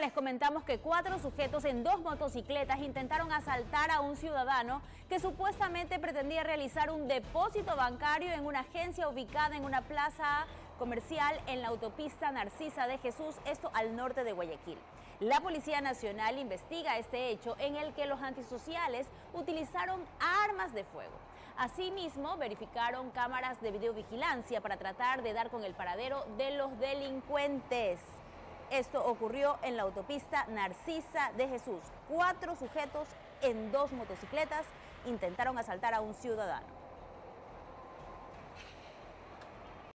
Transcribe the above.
les comentamos que 4 sujetos en 2 motocicletas intentaron asaltar a un ciudadano que supuestamente pretendía realizar un depósito bancario en una agencia ubicada en una plaza comercial en la autopista Narcisa de Jesús, esto al norte de Guayaquil. La Policía Nacional investiga este hecho en el que los antisociales utilizaron armas de fuego. Asimismo, verificaron cámaras de videovigilancia para tratar de dar con el paradero de los delincuentes. Esto ocurrió en la autopista Narcisa de Jesús. 4 sujetos en 2 motocicletas intentaron asaltar a un ciudadano.